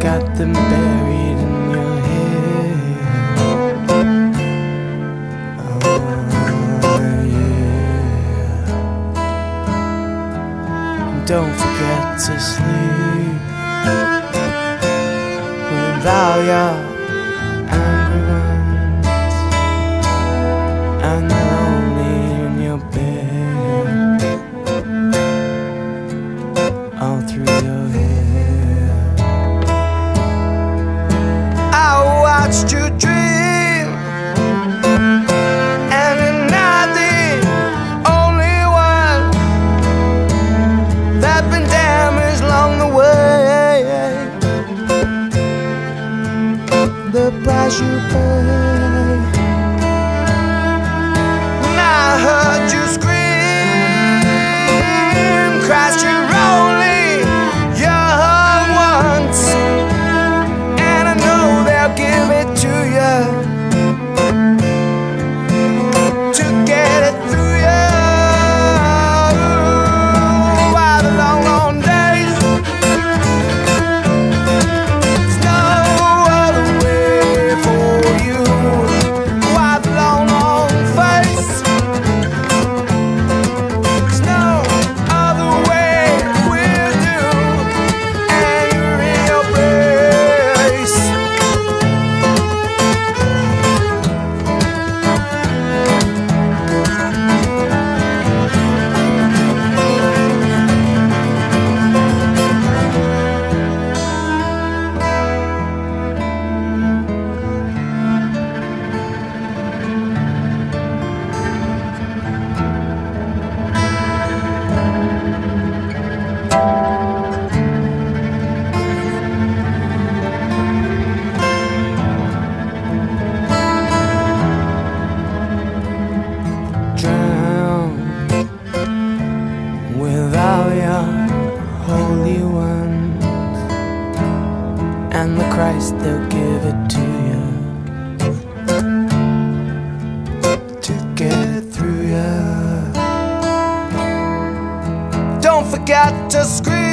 got them buried in your hair. Oh yeah. And don't forget to sleep without your angry ones and lonely in your bed, all through your hair. I watched you dream, and you're not the only one that's been damaged along the way. The price you pay. And I heard you scream, Christ, you're only young once, and I know they'll give it to you to get it through you. Why the long, long days? There's no other way for you. Why the long, long face? There's no other way we'll do, and you're in your place. Drown without your holy ones, and the Christ they'll give it to you to get through you. Don't forget to scream